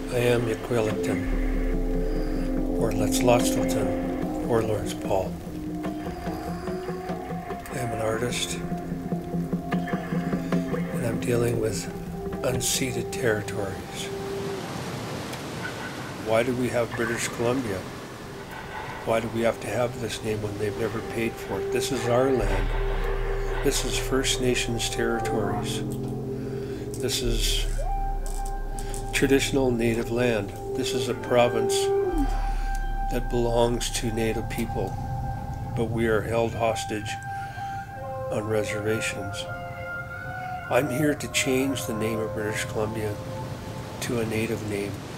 I am Yaquilitan, or Letzlotzilton, or Lawrence Paul. I am an artist, and I'm dealing with unceded territories. Why do we have British Columbia? Why do we have to have this name when they've never paid for it? This is our land. This is First Nations territories. This is traditional Native land. This is a province that belongs to Native people, but we are held hostage on reservations. I'm here to change the name of British Columbia to a Native name.